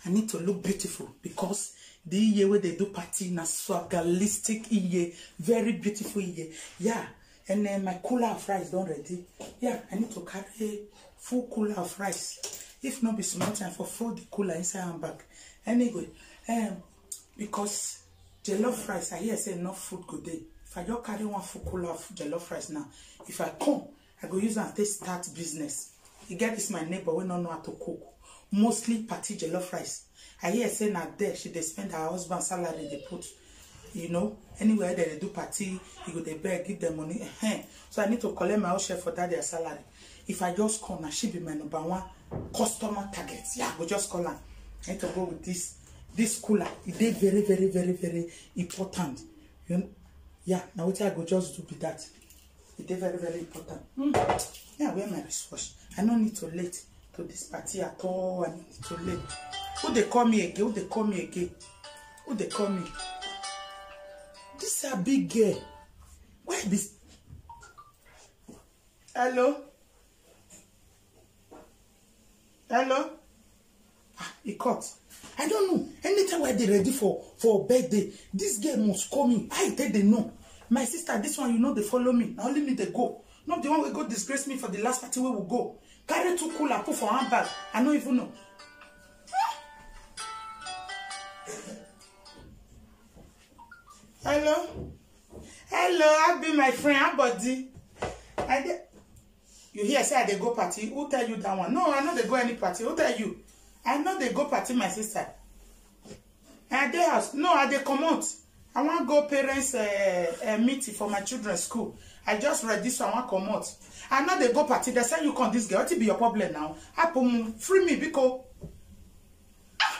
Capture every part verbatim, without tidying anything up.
I need to look beautiful because the year where they do party na swagalistic year, very beautiful year. Yeah, and then my cooler of rice done ready. Yeah, I need to carry full cooler of rice. If not be small time for throw the cooler inside and bag. Anyway, um, because jollof rice, I hear say enough food good day. If I just carry one full cooler of jollof rice now, if I come, I go use and take start business. You get this my neighbor we don't know how to cook. Mostly party jollof rice. I hear say na there she they spend her husband's salary they put, you know, anywhere they do party, you go they beg, give them money. So I need to collect my own share for that their salary. If I just come, now she be my number one customer target. Yeah, we just call her. I need to go with this this cooler. It is very, very, very, very important. You know? Yeah, now what I go just do be that. It is very, very important. Mm. Yeah, where my wristwatch? I don't need to late to this party at all. I don't need to late. Who they call me again? Who they call me again? Who they call me? This is a big girl. Why this? Hello? Hello? Ah, he cut. I don't know. Anytime I they ready for for birthday, this girl must call me. I tell they know. My sister, this one, you know, they follow me. Now only me they go. Not the one we go disgrace me for the last party where we go. Carry two cooler, put for handbag. I don't even know. Hello? Hello, I be my friend, how body? I de you hear say I they go party. Who tell you that one? No, I know they go any party. Who tell you? I know they go party, my sister. And they house. No, I they come out. I want to go parents uh, uh, meeting for my children's school. I just read this one. I want to come out. I know they go party. They say you come this girl. What will be your problem now? Happen free me because ah,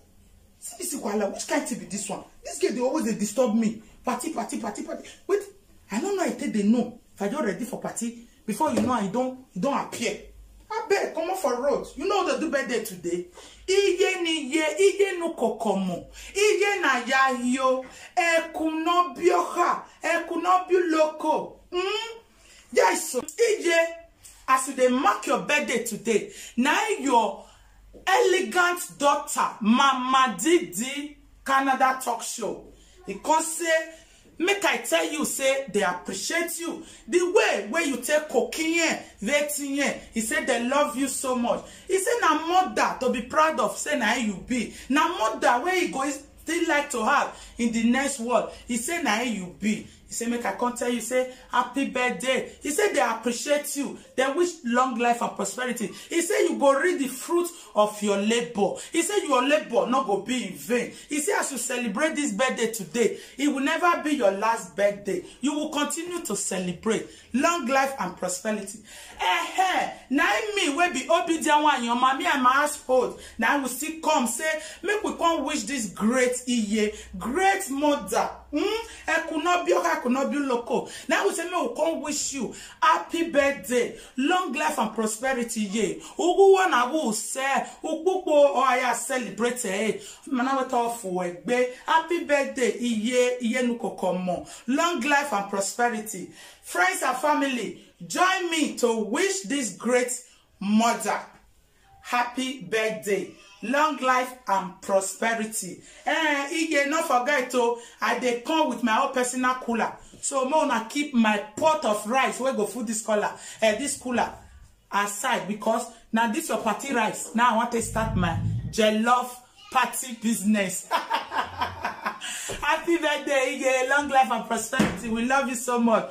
see this Iguala. Which kind to be this one? This girl they always they disturb me. Party, party, party, party. Wait, I don't know. I think they know. If I just ready for party, before you know, I don't, you don't appear. I beg, come on for road. You know they do birthday today. Iye ni ye, iye no kokomo. Iye na ya yo. Ekuno bioha, ekuno bioloko. Hmm. Yes, so iye, as they mark your birthday today, now your elegant daughter, Mama Didi, Canada talk show. It can say, make I tell you, say they appreciate you. The way where you take cocaine, vetting, he said they love you so much. He said na mother to be proud of, say na you be. Na mother where he goes still like to have in the next world. He said na you be. He said, make I come tell you, say, happy birthday. He said, they appreciate you. They wish long life and prosperity. He said, you go read the fruit of your labor. He said, your labor not go be in vain. He said, as you celebrate this birthday today, it will never be your last birthday. You will continue to celebrate long life and prosperity. Eh, eh. Now me, will be obedient one, your mommy and my household. Now I will still come, say, make we come wish this great Iye, great mother. Hmm? I could not be I could not be local. Now we say, me we come wish you happy birthday, long life and prosperity. Ye, ugu wana wu say, ugu po oya celebrate. Eh, mana we talk for be happy birthday. Iye iye nuko komo, long life and prosperity. Friends and family, join me to wish this great mother happy birthday. Long life and prosperity. Eh, Ige, not forget to I dey come with my own personal cooler. So I'm gonna keep my pot of rice where go food this cooler, eh, this cooler aside because now this your party rice. Now I want to start my jollof party business. Happy birthday, Ige, long life and prosperity. We love you so much.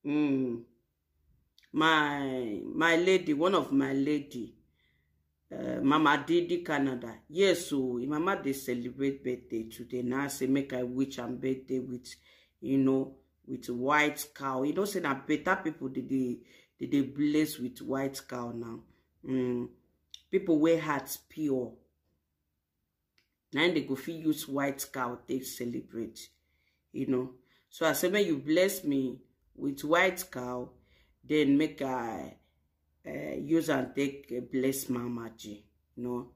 Mm. My my lady, one of my lady, uh, Mama Didi Canada. Yes, so Mama they celebrate birthday today. Now I say make I wish am birthday with, you know, with white cow. You know, say that better people did they did they bless with white cow now. Mm. People wear hearts pure. Now they go feel use white cow they celebrate. You know. So I say, when you bless me with white cow, then make I uh, use and take uh, bless Mama G. You know.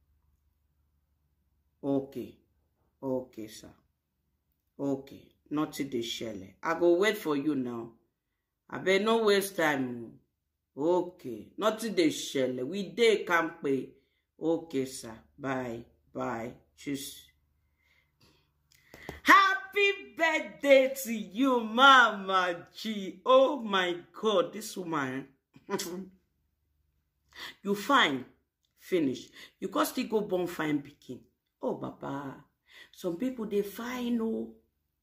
Okay. Okay, sir. Okay. Not to the shell. I go wait for you now. I better no waste time. Okay. Not to the shell. We day can't pay. Okay, sir. Bye. Bye. Just. Happy birthday to you, Mama G. Oh my God, this woman. You fine. Finish. You can still go born fine picking. Oh, Baba. Some people, they fine, oh.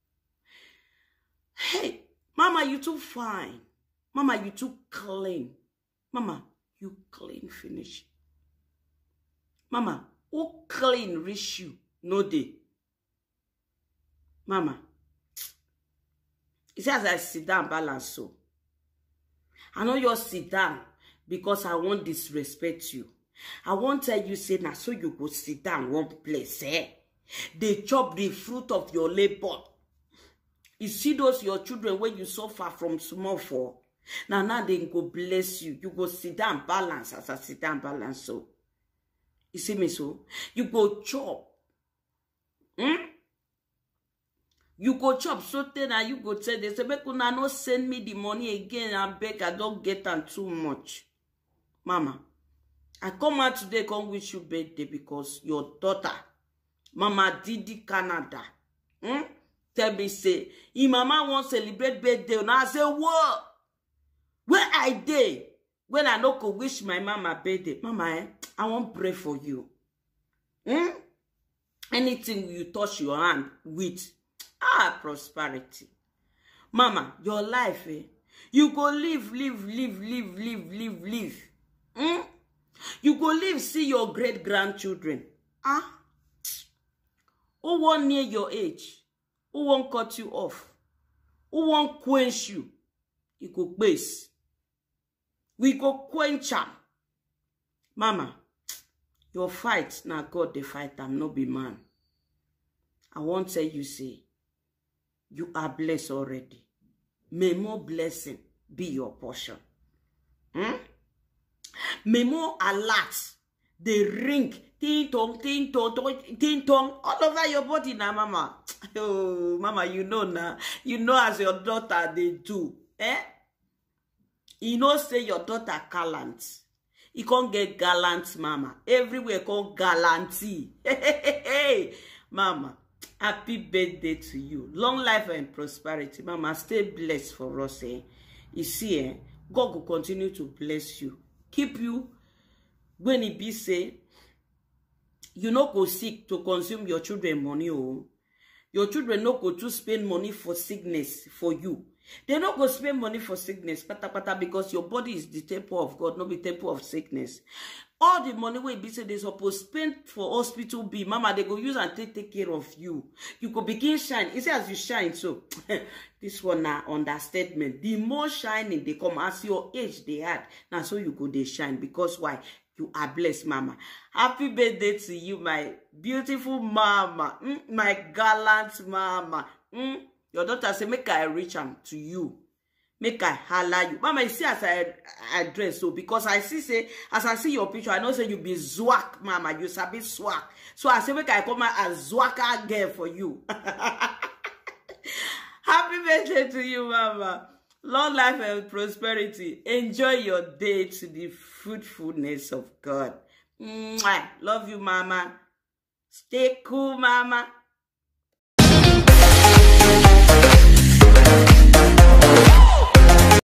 Hey, Mama, you too fine. Mama, you too clean. Mama, you clean finish. Mama, who clean reach you? No day. Mama, it says I sit down balance so. I know you sit down because I won't disrespect you. I won't tell you say now so you go sit down one place, eh? They chop the fruit of your labor. You see those your children when you suffer from small for. Now now they go bless you. You go sit down balance as I sit down balance so. You see me so? You go chop. Hmm? You go chop so then you go tell they say, make una no send me the money again and beg I don't get on too much. Mama, I come out today, come wish you birthday because your daughter, Mama Didi Canada, hmm? Tell me say, if Mama won't celebrate birthday, and I say, what? Where I did? When I no go wish my mama birthday, Mama, eh, I won't pray for you. Hmm? Anything you touch your hand with, ah, prosperity. Mama, your life, eh? You go live, live, live, live, live, live, live. Hmm? You go live, see your great-grandchildren. Ah? Who won't near your age? Who won't cut you off? Who won't quench you? You go base. We go quench am. Mama, your fight, now God the fight, I'm not be man. I won't tell you, say, you are blessed already. May more blessing be your portion. Hmm? May more alert, the ring, ting tong, ting tong, ting tong, all over your body now, Mama. Oh, Mama, you know now. You know as your daughter, they do. Eh? You know, say your daughter gallant. You can't get gallant, Mama. Everywhere called gallanty. Hey, Mama, happy birthday to you. Long life and prosperity. Mama, stay blessed for us. Eh? You see, eh? God will continue to bless you. Keep you. When it be say, you no go sick to consume your children money. Oh. Your children no go to spend money for sickness for you. They not go spend money for sickness, pata pata, because your body is the temple of God, not the temple of sickness. All the money we be say they supposed spend for hospital be, Mama, they go use and take, take care of you. You could begin shine. It's as you shine, so this one now understatement. The more shining they come as your age they had. Now so you go they shine. Because why? You are blessed, Mama. Happy birthday to you, my beautiful Mama. Mm, my gallant Mama. Mm. Your daughter say, make I reach am to you. Make I holla you. Mama, you see as I, I dress so, because I see, say, as I see your picture, I know say you be zwak, Mama. You sabi swak. So I say, make I come out as zwaka girl for you. Happy birthday to you, Mama. Long life and prosperity. Enjoy your day to the fruitfulness of God. Mwah. Love you, Mama. Stay cool, Mama.